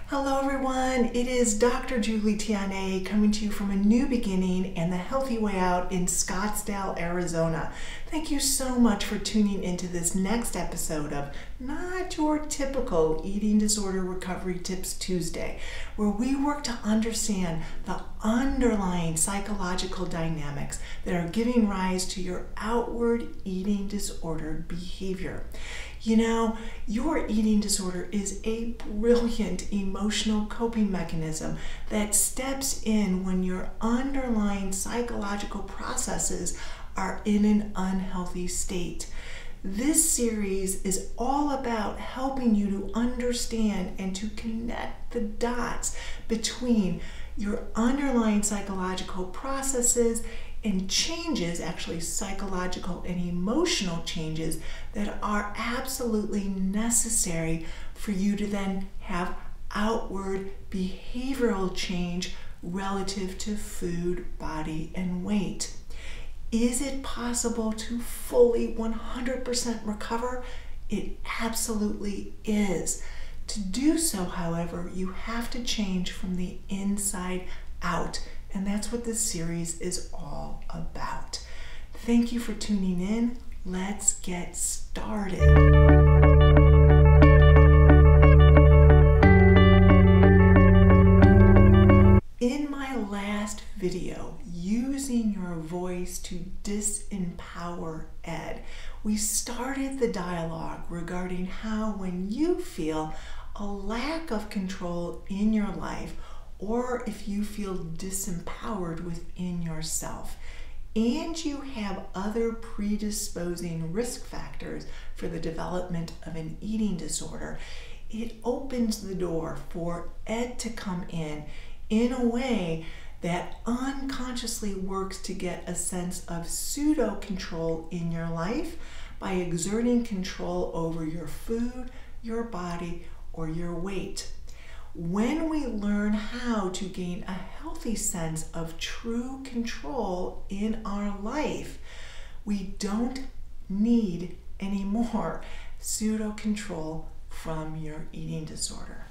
Hello everyone, it is Dr. Julie Tiane coming to you from A New Beginning and the Healthy Way Out in Scottsdale, Arizona. Thank you so much for tuning into this next episode of Not Your Typical Eating Disorder Recovery Tips Tuesday, where we work to understand the underlying psychological dynamics that are giving rise to your outward eating disorder behavior. You know, your eating disorder is a brilliant emotional coping mechanism that steps in when your underlying psychological processes are in an unhealthy state. This series is all about helping you to understand and to connect the dots between your underlying psychological processes and changes, actually psychological and emotional changes, that are absolutely necessary for you to then have outward behavioral change relative to food, body, and weight. Is it possible to fully 100% recover? It absolutely is. To do so, however, you have to change from the inside out. And that's what this series is all about. Thank you for tuning in. Let's get started. In my last video, Using Your Voice to Disempower Ed, we started the dialogue regarding how when you feel a lack of control in your life, or if you feel disempowered within yourself, and you have other predisposing risk factors for the development of an eating disorder, it opens the door for Ed to come in a way that unconsciously works to get a sense of pseudo control in your life by exerting control over your food, your body, or your weight. When we learn how to gain a healthy sense of true control in our life, we don't need any more pseudo control from your eating disorder.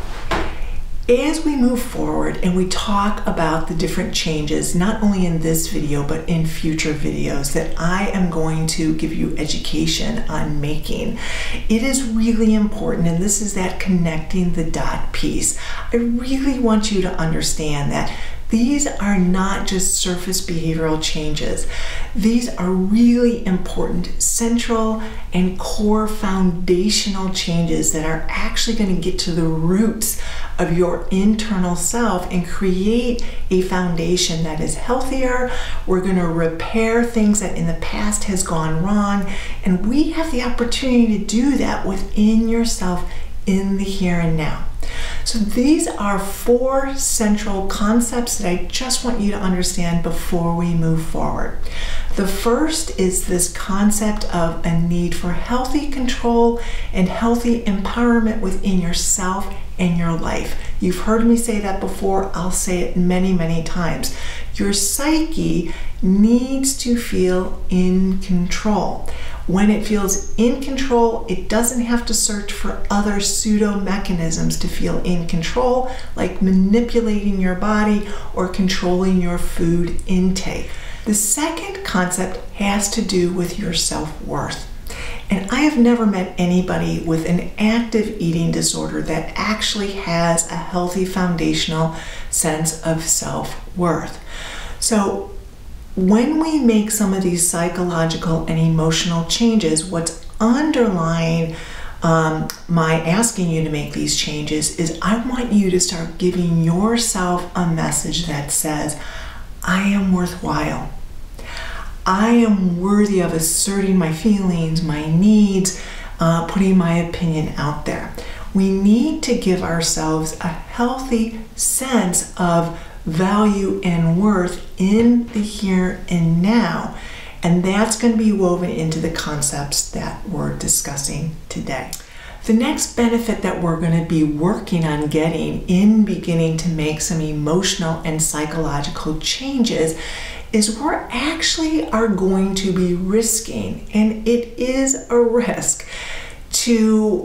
As we move forward and we talk about the different changes, not only in this video, but in future videos that I am going to give you education on making, it is really important, and this is that connecting the dot piece. I really want you to understand that these are not just surface behavioral changes. These are really important central and core foundational changes that are actually going to get to the roots of your internal self and create a foundation that is healthier. We're going to repair things that in the past has gone wrong, and we have the opportunity to do that within yourself in the here and now. So these are 4 central concepts that I just want you to understand before we move forward. The first is this concept of a need for healthy control and healthy empowerment within yourself and your life. You've heard me say that before. I'll say it many, many times. Your psyche needs to feel in control. When it feels in control, it doesn't have to search for other pseudo mechanisms to feel in control, like manipulating your body or controlling your food intake. The second concept has to do with your self-worth. And I have never met anybody with an active eating disorder that actually has a healthy foundational sense of self-worth. So when we make some of these psychological and emotional changes, what's underlying my asking you to make these changes is I want you to start giving yourself a message that says, I am worthwhile. I am worthy of asserting my feelings, my needs, putting my opinion out there. We need to give ourselves a healthy sense of value and worth in the here and now. And that's going to be woven into the concepts that we're discussing today. The next benefit that we're going to be working on getting in beginning to make some emotional and psychological changes is we're actually are going to be risking, and it is a risk, to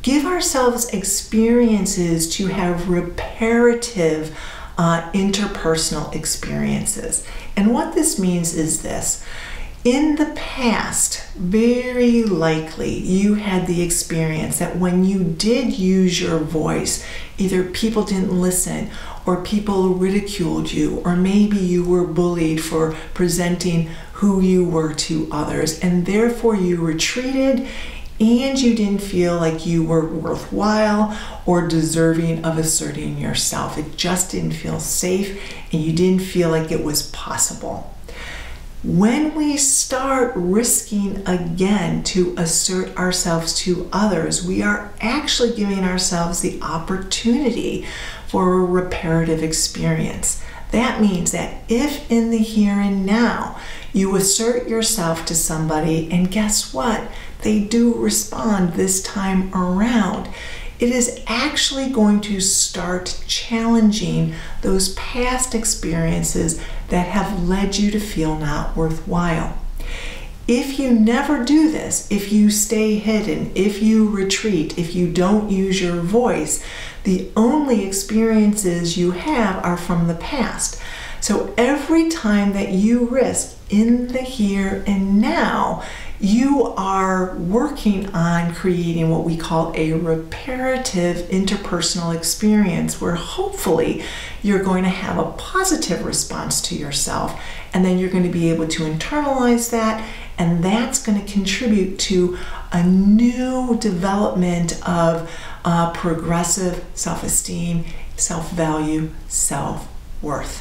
give ourselves experiences to have reparative interpersonal experiences. And what this means is this. In the past, very likely you had the experience that when you did use your voice, either people didn't listen or people ridiculed you, or maybe you were bullied for presenting who you were to others, and therefore you retreated and you didn't feel like you were worthwhile or deserving of asserting yourself. It just didn't feel safe and you didn't feel like it was possible. When we start risking again to assert ourselves to others, we are actually giving ourselves the opportunity for a reparative experience. That means that if in the here and now you assert yourself to somebody and guess what? They do respond this time around, it is actually going to start challenging those past experiences that have led you to feel not worthwhile. If you never do this, if you stay hidden, if you retreat, if you don't use your voice, the only experiences you have are from the past. So every time that you risk in the here and now, you are working on creating what we call a reparative interpersonal experience where hopefully you're going to have a positive response to yourself, and then you're going to be able to internalize that, and that's going to contribute to a new development of progressive self-esteem, self-value, self-worth.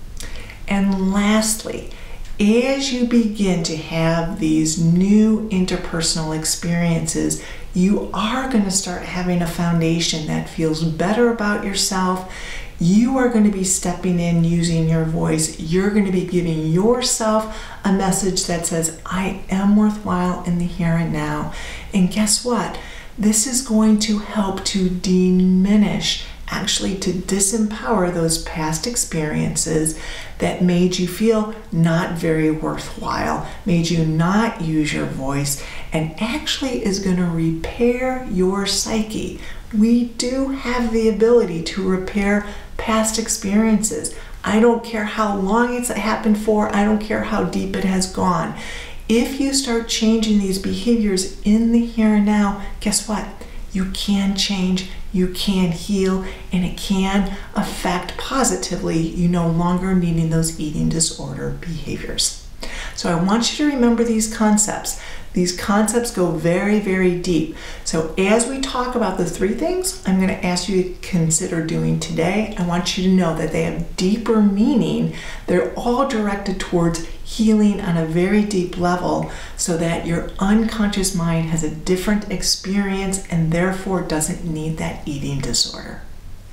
And lastly, as you begin to have these new interpersonal experiences, you are going to start having a foundation that feels better about yourself. You are going to be stepping in using your voice. You're going to be giving yourself a message that says, I am worthwhile in the here and now. And guess what? This is going to help to diminish, actually to disempower those past experiences that made you feel not very worthwhile, made you not use your voice, and actually is going to repair your psyche. We do have the ability to repair past experiences. I don't care how long it's happened for, I don't care how deep it has gone. If you start changing these behaviors in the here and now, guess what? You can change, you can heal, and it can affect positively you no longer needing those eating disorder behaviors. So I want you to remember these concepts. These concepts go very, very deep. So as we talk about the three things I'm going to ask you to consider doing today, I want you to know that they have deeper meaning. They're all directed towards healing on a very deep level so that your unconscious mind has a different experience and therefore doesn't need that eating disorder.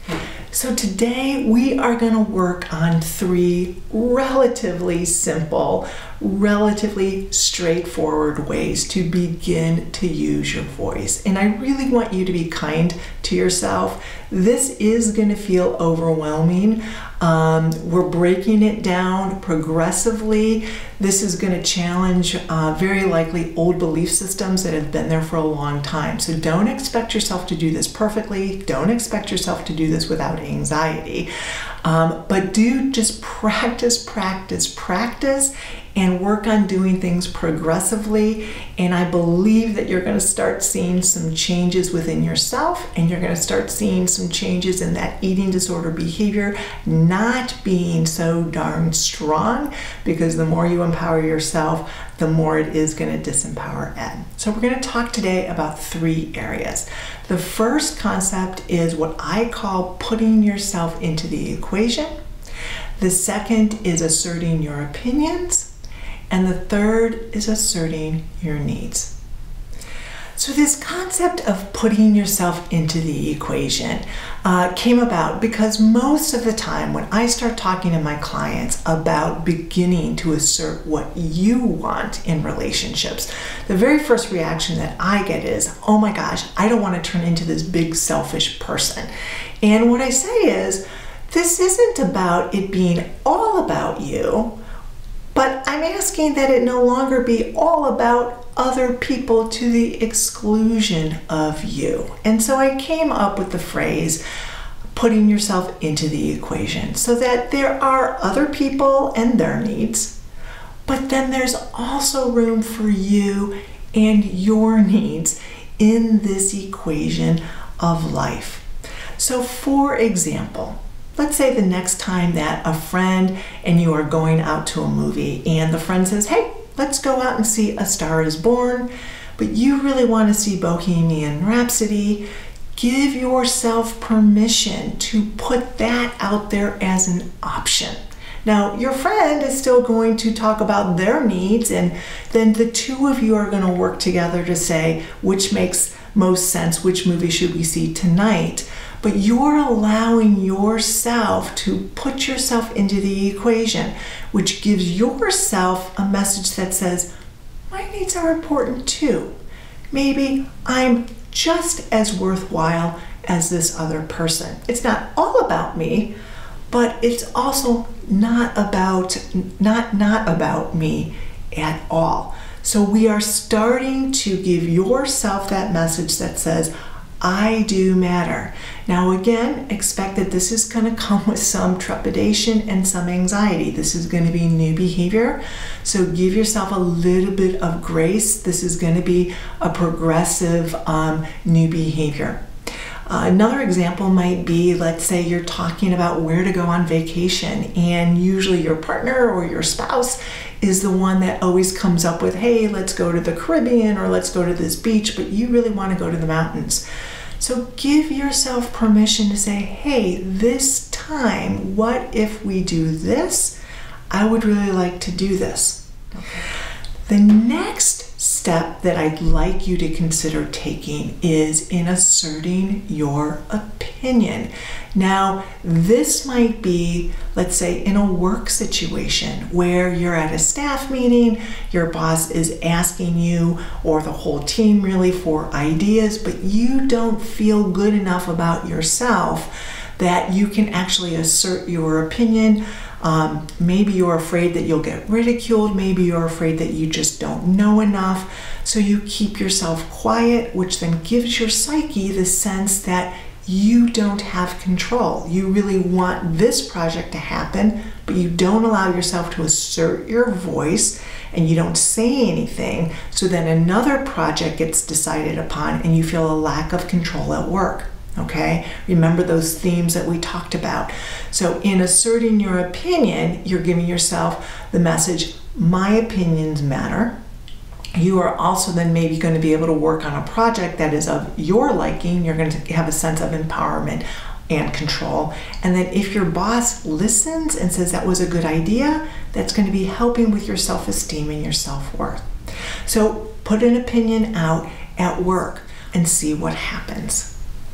So today we are going to work on three relatively simple, relatively straightforward ways to begin to use your voice. And I really want you to be kind to yourself. This is going to feel overwhelming. We're breaking it down progressively. This is going to challenge very likely old belief systems that have been there for a long time. So don't expect yourself to do this perfectly. Don't expect yourself to do this without anxiety. But do just practice, practice, practice, and work on doing things progressively. And I believe that you're going to start seeing some changes within yourself, and you're going to start seeing some changes in that eating disorder behavior not being so darn strong, because the more you empower yourself, the more it is going to disempower Ed. So we're going to talk today about three areas. The first concept is what I call putting yourself into the equation. The second is asserting your opinions. And the third is asserting your needs. So this concept of putting yourself into the equation came about because most of the time when I start talking to my clients about beginning to assert what you want in relationships, the very first reaction that I get is, oh my gosh, I don't want to turn into this big selfish person. And what I say is, this isn't about it being all about you, But I'm asking that it no longer be all about other people to the exclusion of you. And so I came up with the phrase, putting yourself into the equation, so that there are other people and their needs, but then there's also room for you and your needs in this equation of life. So for example, let's say the next time that a friend and you are going out to a movie and the friend says, hey, let's go out and see A Star is Born, but you really want to see Bohemian Rhapsody. Give yourself permission to put that out there as an option. Now, your friend is still going to talk about their needs, and then the two of you are going to work together to say which makes most sense, which movie should we see tonight. But you're allowing yourself to put yourself into the equation, which gives yourself a message that says, my needs are important too. Maybe I'm just as worthwhile as this other person. It's not all about me, but it's also not about me at all. So we are starting to give yourself that message that says, I do matter. Now again, expect that this is going to come with some trepidation and some anxiety. This is going to be new behavior. So give yourself a little bit of grace. This is going to be a progressive new behavior. Another example might be, let's say you're talking about where to go on vacation, and usually your partner or your spouse is the one that always comes up with, hey, let's go to the Caribbean or let's go to this beach, but you really want to go to the mountains. So give yourself permission to say, hey, this time, what if we do this? I would really like to do this. Okay. The next step that I'd like you to consider taking is in asserting your opinion. Now, this might be, let's say, in a work situation where you're at a staff meeting, your boss is asking you, or the whole team really, for ideas, but you don't feel good enough about yourself that you can actually assert your opinion. Maybe you're afraid that you'll get ridiculed. Maybe you're afraid that you just don't know enough. So you keep yourself quiet, which then gives your psyche the sense that you don't have control. You really want this project to happen, but you don't allow yourself to assert your voice, and you don't say anything. So then another project gets decided upon and you feel a lack of control at work. Okay, remember those themes that we talked about. So in asserting your opinion, you're giving yourself the message, my opinions matter. You are also then maybe going to be able to work on a project that is of your liking. You're going to have a sense of empowerment and control. And then if your boss listens and says that was a good idea, that's going to be helping with your self-esteem and your self-worth. So put an opinion out at work and see what happens.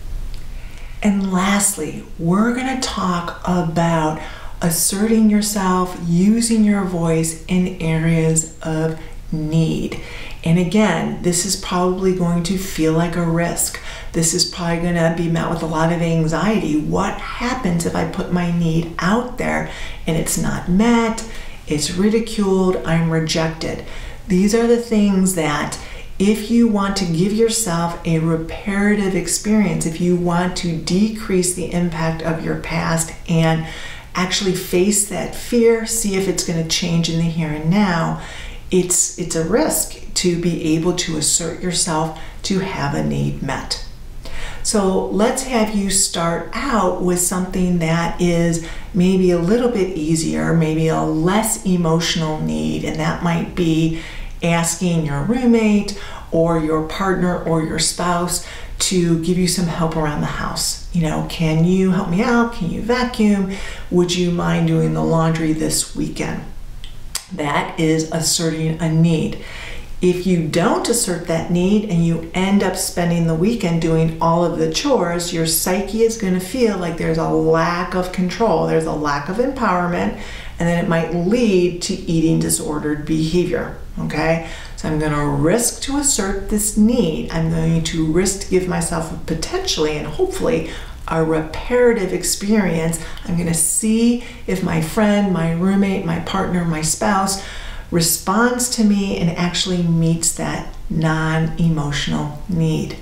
And lastly, we're going to talk about asserting yourself, using your voice in areas of need. And again, this is probably going to feel like a risk. This is probably going to be met with a lot of anxiety. What happens if I put my need out there and it's not met, it's ridiculed, I'm rejected? These are the things that, if you want to give yourself a reparative experience, if you want to decrease the impact of your past and actually face that fear, see if it's going to change in the here and now, it's a risk to be able to assert yourself to have a need met. So let's have you start out with something that is maybe a little bit easier, maybe a less emotional need, and that might be asking your roommate or your partner or your spouse to give you some help around the house. You know, can you help me out? Can you vacuum? Would you mind doing the laundry this weekend? That is asserting a need. If you don't assert that need and you end up spending the weekend doing all of the chores, your psyche is going to feel like there's a lack of control, there's a lack of empowerment, and then it might lead to eating disordered behavior. Okay, so I'm going to risk to assert this need. I'm going to risk to give myself potentially and hopefully a reparative experience. I'm going to see if my friend, my roommate, my partner, my spouse responds to me and actually meets that non-emotional need.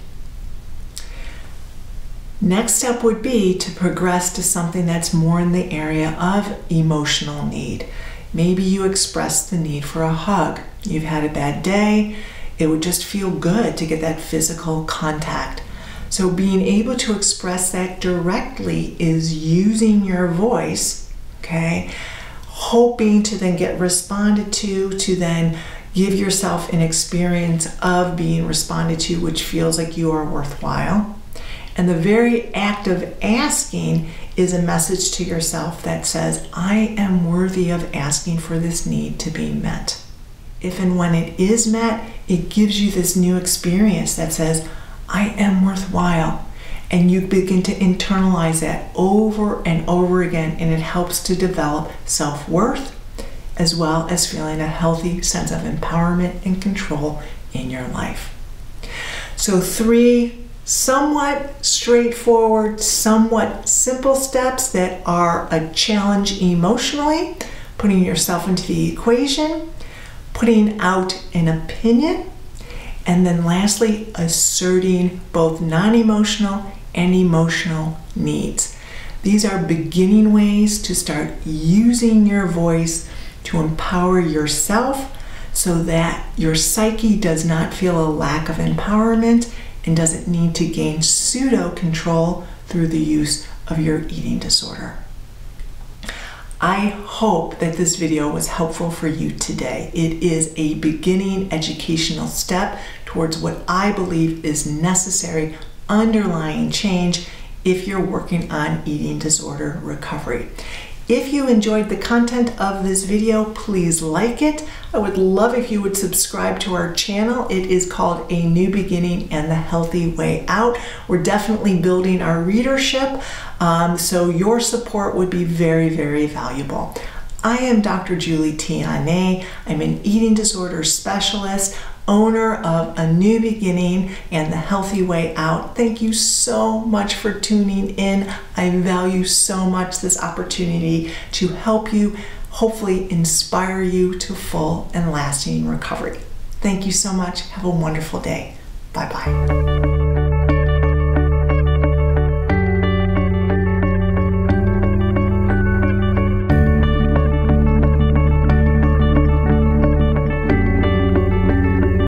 Next step would be to progress to something that's more in the area of emotional need. Maybe you express the need for a hug. You've had a bad day. It would just feel good to get that physical contact. So being able to express that directly is using your voice, okay? Hoping to then get responded to then give yourself an experience of being responded to, which feels like you are worthwhile. And the very act of asking is a message to yourself that says, I am worthy of asking for this need to be met. If and when it is met, it gives you this new experience that says, I am worthwhile. And you begin to internalize that over and over again, and it helps to develop self-worth as well as feeling a healthy sense of empowerment and control in your life. So 3 somewhat straightforward, somewhat simple steps that are a challenge emotionally: putting yourself into the equation, putting out an opinion, and then lastly, asserting both non-emotional and emotional needs. These are beginning ways to start using your voice to empower yourself so that your psyche does not feel a lack of empowerment and doesn't need to gain pseudo-control through the use of your eating disorder. I hope that this video was helpful for you today. It is a beginning educational step towards what I believe is necessary underlying change if you're working on eating disorder recovery. If you enjoyed the content of this video, please like it. I would love if you would subscribe to our channel. It is called A New Beginning and the Healthy Way Out. We're definitely building our readership, so your support would be very, very valuable. I am Dr. Julie Tiane. I'm an eating disorder specialist, owner of A New Beginning and the Healthy Way Out. Thank you so much for tuning in. I value so much this opportunity to help you, hopefully inspire you to full and lasting recovery. Thank you so much. Have a wonderful day. Bye-bye.